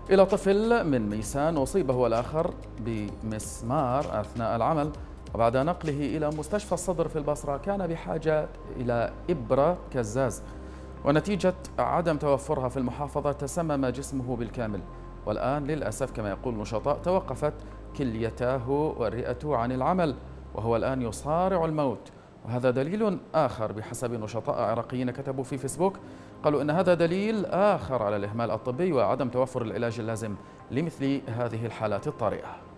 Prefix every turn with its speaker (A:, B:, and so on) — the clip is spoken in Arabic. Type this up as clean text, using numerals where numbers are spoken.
A: إلى طفل من ميسان أصيب هو الآخر بمسمار أثناء العمل، وبعد نقله إلى مستشفى الصدر في البصرة كان بحاجة إلى إبرة كزاز، ونتيجة عدم توفرها في المحافظة تسمم جسمه بالكامل، والآن للأسف كما يقول نشطاء توقفت كليتاه والرئة عن العمل، وهو الآن يصارع الموت. وهذا دليل آخر بحسب نشطاء عراقيين كتبوا في فيسبوك، قالوا إن هذا دليل آخر على الإهمال الطبي وعدم توفر العلاج اللازم لمثل هذه الحالات الطارئة.